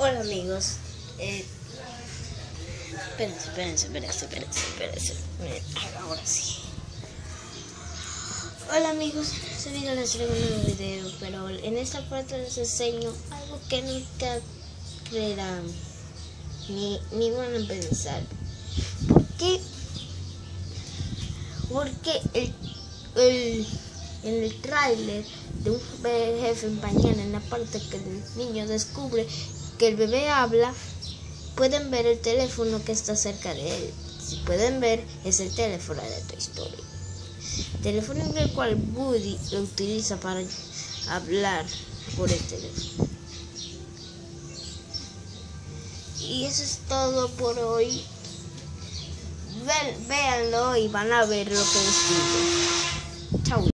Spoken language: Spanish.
Hola amigos, espérense. Miren, ahora sí. Hola amigos, soy Miguel, les traigo un nuevo video, pero en esta parte les enseño algo que nunca creerán, ni van a pensar. ¿Por qué? Porque en el tráiler de un jefe en pañales, en la parte que el niño descubre que el bebé habla, pueden ver el teléfono que está cerca de él. Si pueden ver, es el teléfono de Toy Story. El teléfono en el cual Woody lo utiliza para hablar por el teléfono. Y eso es todo por hoy. Véanlo y van a ver lo que les digo. Chao.